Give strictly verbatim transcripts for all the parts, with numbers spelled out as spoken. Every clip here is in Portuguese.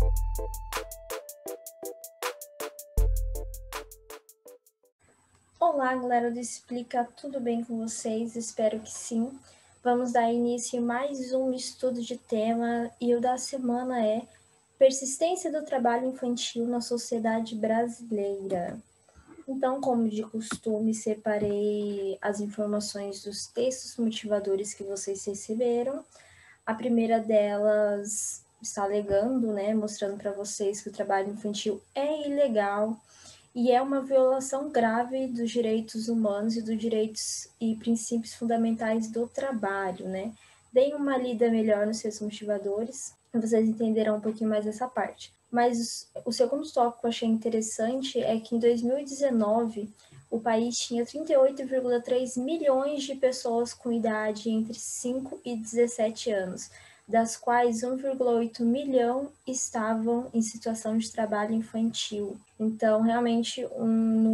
Olá, galera do Explica, tudo bem com vocês? Espero que sim. Vamos dar início em mais um estudo de tema e o da semana é Persistência do trabalho infantil na sociedade brasileira. Então, como de costume, separei as informações dos textos motivadores que vocês receberam. A primeira delas está alegando, né, mostrando para vocês que o trabalho infantil é ilegal e é uma violação grave dos direitos humanos e dos direitos e princípios fundamentais do trabalho, né? Deem uma lida melhor nos seus motivadores, e vocês entenderão um pouquinho mais essa parte. Mas o segundo tópico que eu achei interessante é que em dois mil e dezenove o país tinha trinta e oito vírgula três milhões de pessoas com idade entre cinco e dezessete anos, das quais um vírgula oito milhão estavam em situação de trabalho infantil. Então, realmente, um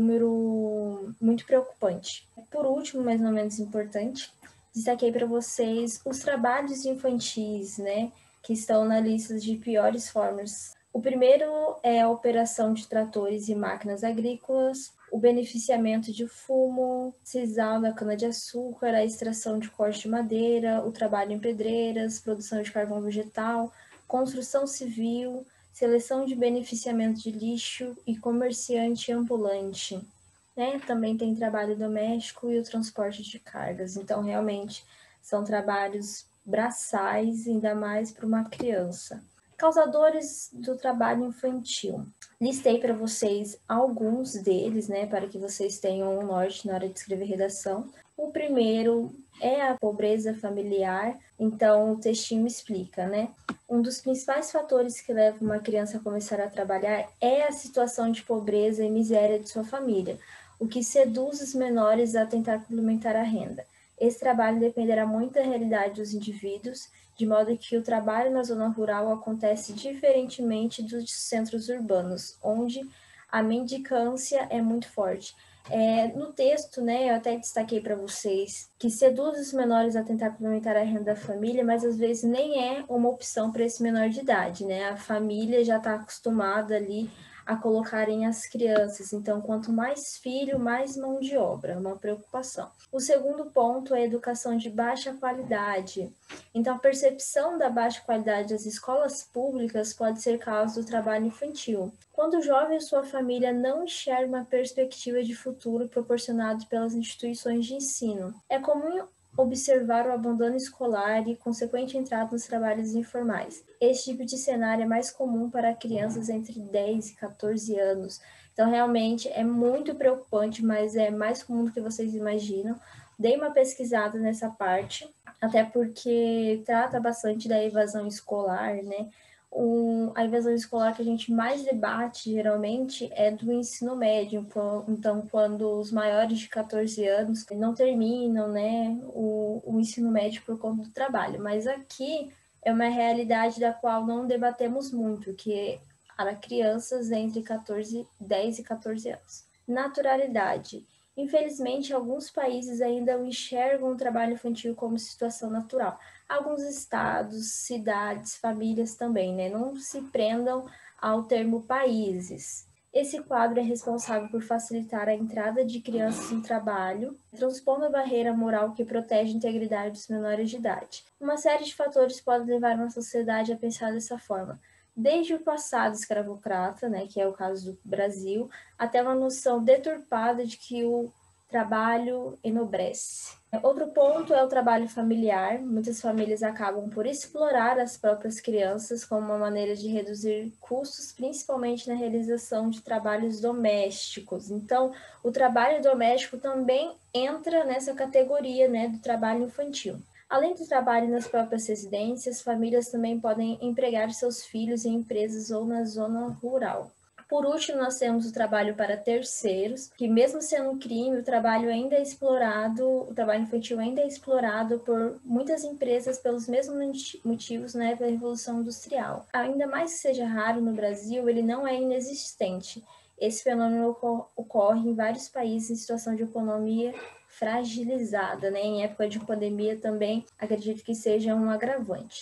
número muito preocupante. Por último, mais ou menos importante, destaquei para vocês os trabalhos infantis, né, que estão na lista de piores formas. O primeiro é a operação de tratores e máquinas agrícolas, o beneficiamento de fumo, sisal da cana-de-açúcar, a extração de corte de madeira, o trabalho em pedreiras, produção de carvão vegetal, construção civil, seleção de beneficiamento de lixo e comerciante ambulante. Né? Também tem trabalho doméstico e o transporte de cargas. Então, realmente, são trabalhos braçais, ainda mais para uma criança. Causadores do trabalho infantil. Listei para vocês alguns deles, né, para que vocês tenham um norte na hora de escrever redação. O primeiro é a pobreza familiar, então o textinho explica, né? Um dos principais fatores que leva uma criança a começar a trabalhar é a situação de pobreza e miséria de sua família, o que seduz os menores a tentar complementar a renda. Esse trabalho dependerá muito da realidade dos indivíduos, de modo que o trabalho na zona rural acontece diferentemente dos centros urbanos, onde a mendicância é muito forte. É, no texto, né, eu até destaquei para vocês que seduz os menores a tentar complementar a renda da família, mas às vezes nem é uma opção para esse menor de idade, né? A família já está acostumada ali a colocarem as crianças. Então, quanto mais filho, mais mão de obra, uma preocupação. O segundo ponto é a educação de baixa qualidade. Então, a percepção da baixa qualidade das escolas públicas pode ser causa do trabalho infantil. Quando o jovem e sua família não enxergam uma perspectiva de futuro proporcionado pelas instituições de ensino, é comum observar o abandono escolar e consequente entrada nos trabalhos informais. Este tipo de cenário é mais comum para crianças entre dez e quatorze anos. Então, realmente, é muito preocupante, mas é mais comum do que vocês imaginam. Dei uma pesquisada nessa parte, até porque trata bastante da evasão escolar, né? Um, a evasão escolar que a gente mais debate, geralmente, é do ensino médio. Então, quando os maiores de quatorze anos não terminam, né, o, o ensino médio por conta do trabalho. Mas aqui é uma realidade da qual não debatemos muito, que é para crianças entre quatorze, dez e quatorze anos. Naturalidade. Infelizmente, alguns países ainda enxergam o trabalho infantil como situação natural. Alguns estados, cidades, famílias também, né? Não se prendam ao termo países. Esse quadro é responsável por facilitar a entrada de crianças no trabalho, transpondo a barreira moral que protege a integridade dos menores de idade. Uma série de fatores podem levar uma sociedade a pensar dessa forma. Desde o passado escravocrata, né, que é o caso do Brasil, até uma noção deturpada de que o trabalho enobrece. Outro ponto é o trabalho familiar. Muitas famílias acabam por explorar as próprias crianças como uma maneira de reduzir custos, principalmente na realização de trabalhos domésticos. Então, o trabalho doméstico também entra nessa categoria, né, do trabalho infantil. Além do trabalho nas próprias residências, famílias também podem empregar seus filhos em empresas ou na zona rural. Por último, nós temos o trabalho para terceiros, que mesmo sendo um crime, o trabalho ainda é explorado, o trabalho infantil ainda é explorado por muitas empresas pelos mesmos motivos, né, da Revolução Industrial. Ainda mais que seja raro no Brasil, ele não é inexistente. Esse fenômeno ocorre em vários países em situação de economia fragilizada, né? Em época de pandemia também acredito que seja um agravante.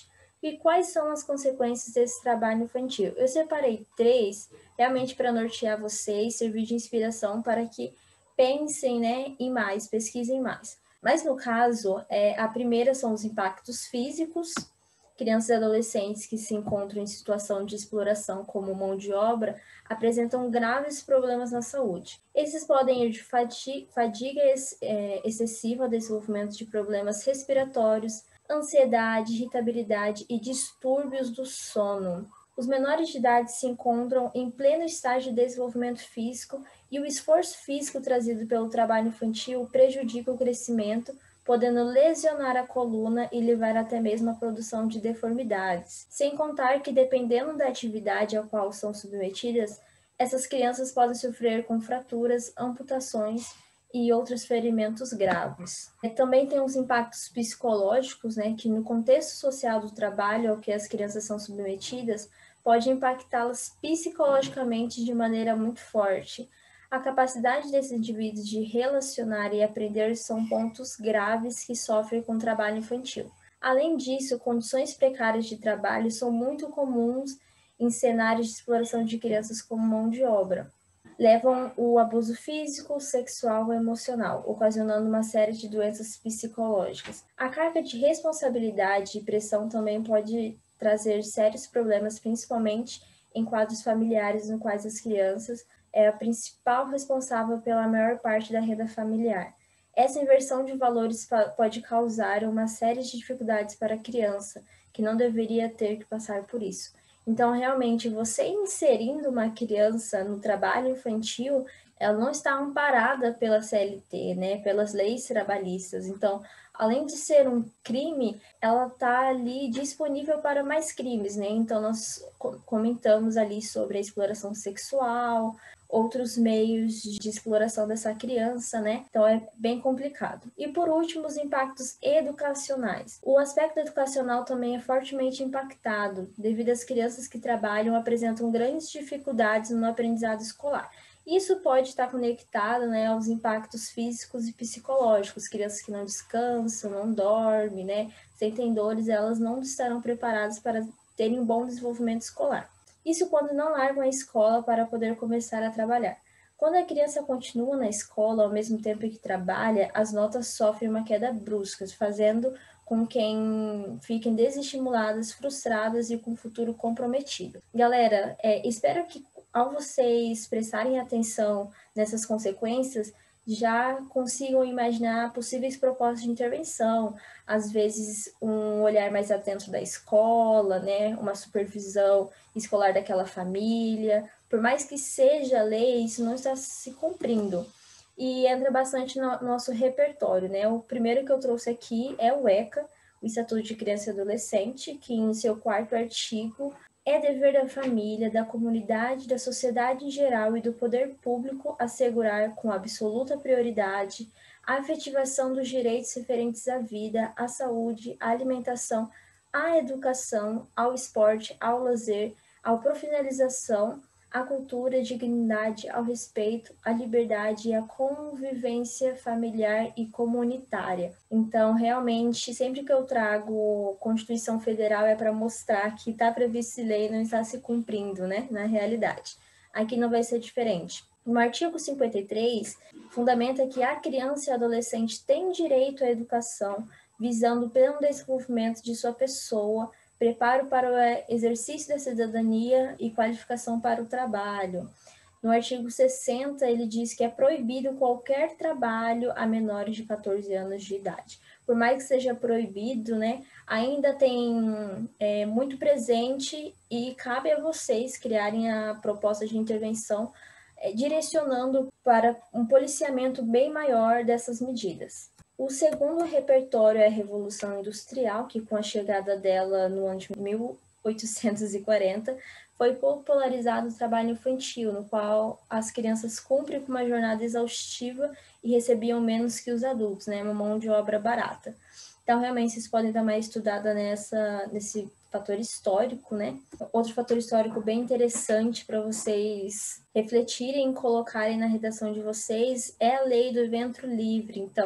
E quais são as consequências desse trabalho infantil? Eu separei três, realmente para nortear vocês, servir de inspiração para que pensem, né, em mais, pesquisem mais. Mas no caso, é, a primeira são os impactos físicos. Crianças e adolescentes que se encontram em situação de exploração como mão de obra apresentam graves problemas na saúde. Esses podem ir de fadiga excessiva, desenvolvimento de problemas respiratórios, ansiedade, irritabilidade e distúrbios do sono. Os menores de idade se encontram em pleno estágio de desenvolvimento físico e o esforço físico trazido pelo trabalho infantil prejudica o crescimento, podendo lesionar a coluna e levar até mesmo à produção de deformidades. Sem contar que, dependendo da atividade a qual são submetidas, essas crianças podem sofrer com fraturas, amputações e outros ferimentos graves. Também tem os impactos psicológicos, né, que no contexto social do trabalho ao que as crianças são submetidas, pode impactá-las psicologicamente de maneira muito forte. A capacidade desses indivíduos de relacionar e aprender são pontos graves que sofrem com o trabalho infantil. Além disso, condições precárias de trabalho são muito comuns em cenários de exploração de crianças como mão de obra. Levam o abuso físico, sexual e emocional, ocasionando uma série de doenças psicológicas. A carga de responsabilidade e pressão também pode trazer sérios problemas, principalmente em quadros familiares nos quais as crianças é a principal responsável pela maior parte da renda familiar. Essa inversão de valores pode causar uma série de dificuldades para a criança, que não deveria ter que passar por isso. Então, realmente, você inserindo uma criança no trabalho infantil, ela não está amparada pela C L T, né, pelas leis trabalhistas. Então, além de ser um crime, ela está ali disponível para mais crimes, né? Então, nós comentamos ali sobre a exploração sexual, outros meios de exploração dessa criança, né? Então é bem complicado. E por último, os impactos educacionais. O aspecto educacional também é fortemente impactado, devido às crianças que trabalham apresentam grandes dificuldades no aprendizado escolar. Isso pode estar conectado, né, aos impactos físicos e psicológicos. Crianças que não descansam, não dormem, né, sentem dores, elas não estarão preparadas para terem um bom desenvolvimento escolar. Isso quando não largam a escola para poder começar a trabalhar. Quando a criança continua na escola ao mesmo tempo que trabalha, as notas sofrem uma queda brusca, fazendo com que fiquem desestimuladas, frustradas e com o futuro comprometido. Galera, é, espero que ao vocês prestarem atenção nessas consequências, já consigam imaginar possíveis propostas de intervenção, às vezes um olhar mais atento da escola, né, uma supervisão escolar daquela família. Por mais que seja lei, isso não está se cumprindo. E entra bastante no nosso repertório, né? O primeiro que eu trouxe aqui é o ECA, o Estatuto de Criança e Adolescente, que em seu quarto artigo é dever da família, da comunidade, da sociedade em geral e do poder público assegurar com absoluta prioridade a efetivação dos direitos referentes à vida, à saúde, à alimentação, à educação, ao esporte, ao lazer, à profissionalização, à cultura, à dignidade, ao respeito, à liberdade e à convivência familiar e comunitária. Então, realmente, sempre que eu trago Constituição Federal é para mostrar que está previsto em lei e não está se cumprindo, né, na realidade. Aqui não vai ser diferente. No artigo cinquenta e três, fundamenta que a criança e adolescente têm direito à educação, visando o pleno desenvolvimento de sua pessoa, preparo para o exercício da cidadania e qualificação para o trabalho. No artigo sessenta, ele diz que é proibido qualquer trabalho a menores de catorze anos de idade. Por mais que seja proibido, né, ainda tem é, muito presente e cabe a vocês criarem a proposta de intervenção é, direcionando para um policiamento bem maior dessas medidas. O segundo repertório é a Revolução Industrial, que com a chegada dela no ano de mil oitocentos e quarenta, foi popularizado o trabalho infantil, no qual as crianças cumprem com uma jornada exaustiva e recebiam menos que os adultos, né, uma mão de obra barata. Então, realmente, vocês podem dar mais estudada nessa, nesse fator histórico, né? Outro fator histórico bem interessante para vocês refletirem e colocarem na redação de vocês é a lei do ventre livre. Então,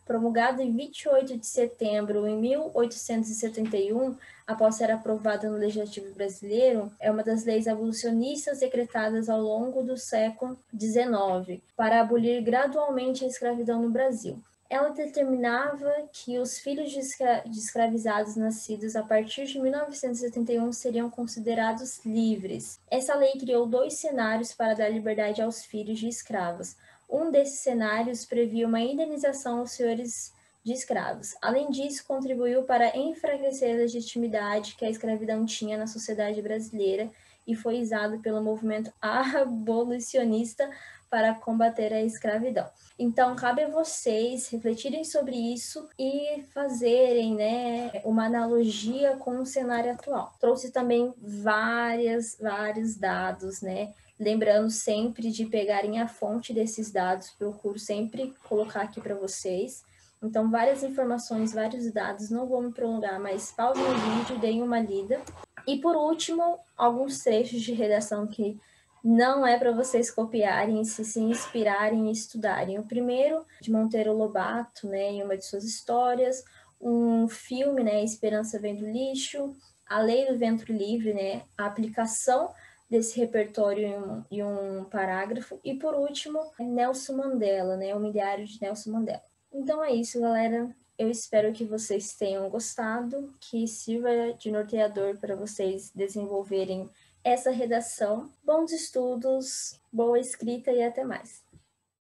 promulgada em vinte e oito de setembro de mil oitocentos e setenta e um, após ser aprovada no Legislativo brasileiro, é uma das leis abolicionistas decretadas ao longo do século dezenove para abolir gradualmente a escravidão no Brasil. Ela determinava que os filhos de, escra de escravizados nascidos a partir de mil novecentos e setenta e um seriam considerados livres. Essa lei criou dois cenários para dar liberdade aos filhos de escravos. Um desses cenários previa uma indenização aos senhores de escravos. Além disso, contribuiu para enfraquecer a legitimidade que a escravidão tinha na sociedade brasileira e foi usado pelo movimento abolicionista para combater a escravidão. Então, cabe a vocês refletirem sobre isso e fazerem, né, uma analogia com o cenário atual. Trouxe também várias, vários dados, né? Lembrando sempre de pegarem a fonte desses dados, procuro sempre colocar aqui para vocês. Então, várias informações, vários dados, não vou me prolongar, mas pausem o vídeo, deem uma lida. E, por último, alguns trechos de redação que não é para vocês copiarem, se se inspirarem e estudarem. O primeiro, de Monteiro Lobato, né, em uma de suas histórias, um filme, né, Esperança Vem do Lixo, A Lei do Ventre Livre, né, a aplicação desse repertório em um, em um parágrafo. E, por último, Nelson Mandela, né, o Milhares de Nelson Mandela. Então é isso, galera. Eu espero que vocês tenham gostado, que sirva de norteador para vocês desenvolverem essa redação. Bons estudos, boa escrita e até mais.